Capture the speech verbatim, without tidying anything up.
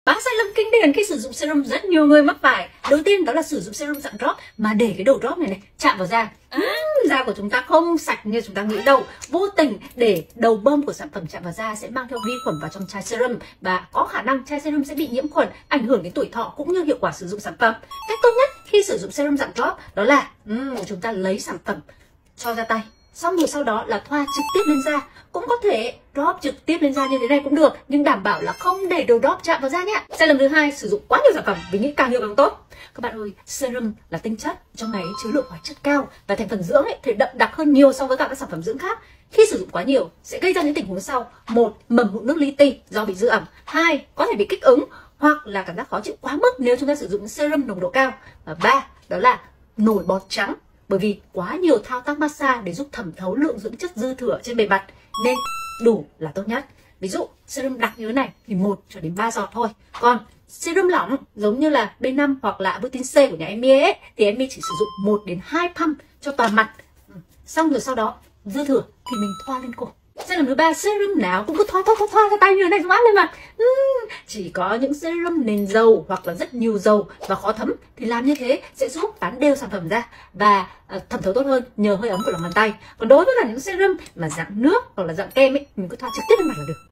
Ba sai lầm kinh điển khi sử dụng serum rất nhiều người mắc phải. Đầu tiên đó là sử dụng serum dạng drop mà để cái đầu drop này này chạm vào da. À, da của chúng ta không sạch như chúng ta nghĩ đâu. Vô tình để đầu bơm của sản phẩm chạm vào da sẽ mang theo vi khuẩn vào trong chai serum và có khả năng chai serum sẽ bị nhiễm khuẩn, ảnh hưởng đến tuổi thọ cũng như hiệu quả sử dụng sản phẩm. Cách tốt nhất khi sử dụng serum dạng drop đó là um, chúng ta lấy sản phẩm cho ra tay, xong rồi sau đó là thoa trực tiếp lên da. Cũng có thể drop trực tiếp lên da như thế này cũng được, nhưng đảm bảo là không để đầu drop chạm vào da nhé. Sai lầm thứ hai, sử dụng quá nhiều sản phẩm vì nghĩ càng nhiều càng tốt. Các bạn ơi, serum là tinh chất, trong này chứa lượng hóa chất cao và thành phần dưỡng ấy thì đậm đặc hơn nhiều so với các sản phẩm dưỡng khác. Khi sử dụng quá nhiều sẽ gây ra những tình huống sau: một, mầm mụn nước li ti do bị giữ ẩm; hai, có thể bị kích ứng hoặc là cảm giác khó chịu quá mức nếu chúng ta sử dụng serum nồng độ cao; và ba, đó là nổi bọt trắng, bởi vì quá nhiều thao tác massage để giúp thẩm thấu lượng dưỡng chất dư thừa trên bề mặt, nên đủ là tốt nhất. Ví dụ serum đặc như thế này thì một cho đến ba giọt thôi. Còn serum lỏng giống như là B năm hoặc là Butin C của nhà Emmy ấy, thì Emmy chỉ sử dụng một đến hai pump cho toàn mặt. Xong rồi sau đó dư thừa thì mình thoa lên cổ. Sai lầm thứ ba, serum nào cũng cứ thoa thoa thoa thoa ra tay như thế này xong áp lên mặt. uhm, Chỉ có những serum nền dầu hoặc là rất nhiều dầu và khó thấm thì làm như thế sẽ giúp tán đều sản phẩm ra và uh, thẩm thấu tốt hơn nhờ hơi ấm của lòng bàn tay. Còn đối với cả những serum mà dạng nước hoặc là dạng kem ấy, mình cứ thoa trực tiếp lên mặt là được.